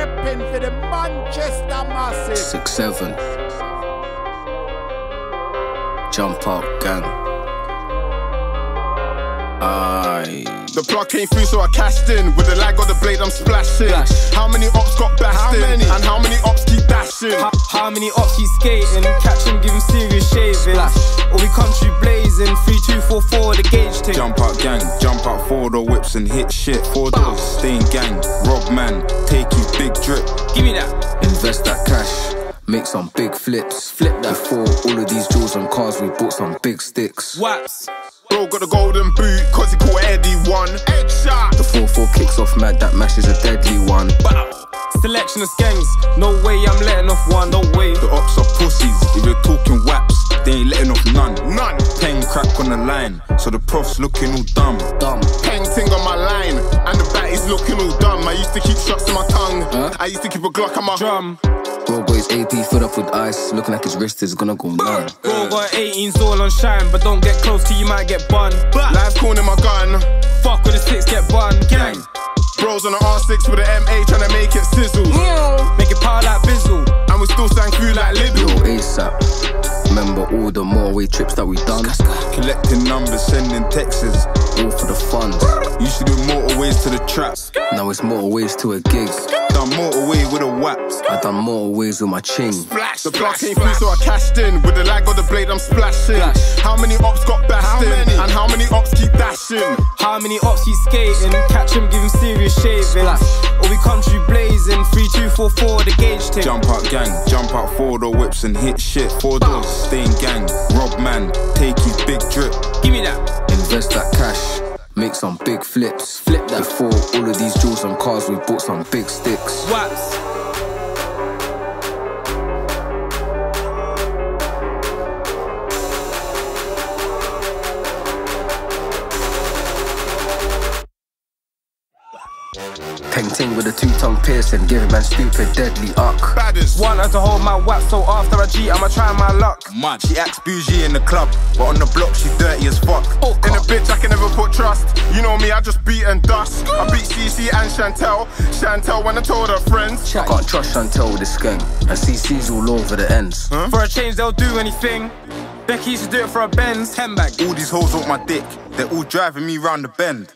repping for the Manchester Massive. 6-7. Jump out gang. Aye. The plug came through, so I cashed in. With the lag of the blade, I'm splashing. Flash. How many ops got bashed in? And how many ops keep dashing? How many ops keep skating? Catch him, give him serious shaving. Or we country blazing. 3, 2, 4, 4, the gauge take. Jump out gang, jump out 4-door whips and hit shit. 4 doors, stay in gang, rob man, take his big drip. Give me that. Invest that cash, make some big flips. Flip that. Before all of these jewels and cars, we bought some big sticks. Waps. Bro got the golden boot, cause he caught Eddie one. Headshot. The 4-4 kicks off mad, that mash is a deadly one. Bow. Selection of skanks, no way I'm letting off one, no way. The ops are pussies, if you're talking waps, they ain't letting off none. None. Pen crack on the line, so the prof's looking all dumb. Dumb. Peng ting on my line, and the bat is looking all dumb. I used to keep shots in my tongue. I used to keep a Glock on my Drum. Bro got his AP filled up with ice, looking like his wrist is gonna go numb. Bro got 18s all on shine, but don't get close till you might get bun. Live corner my gun. Fuck with the 6, get bun. Gang. Bros on the R6 with the MA tryna make it sizzle. Make it power like Bizzle. And we still sang through like Lidl. Yo, ASAP. Remember all the motorway trips that we done? Collecting numbers, sending texts. All for the funds. Used to do motorways to the trap. Now it's motorways to a gig. Done motorway with a waps. I done motorways with my ching. Splash. The plug came through, so I cashed in. With the lag of the blade, I'm splashing. Flash. How many ops got bashed in? And how many ops keep dashing? How many ops keep skating? Catch him, give him serious shaving. Or we country blazing. 3, 2, 4, 4, the gauge take. Jump out gang, jump out 4-door whips and hit shit. 4 doors, stay in gang, rob man, take his big drip. Give me that. Invest that cash, make some big flips. Flip that. Before all of these jewels and cars, we bought some big sticks. Waps. Peng ting with a 2-tongue piercing, give a man stupid, deadly uck. Baddest. Want her to hold my wap, so after I cheat, I'ma try my luck. Man, she acts bougie in the club, but on the block she dirty as fuck. In a bitch I can never put trust. You know me, I just beat and dust. I beat CC and Chantel. Chantel when I told her friends. I can't trust Chantel with this gang, and CC's all over the ends. For a change, they'll do anything. Becky used to do it for a Benz. 10 bag. All these hoes want my dick, they're all driving me round the bend.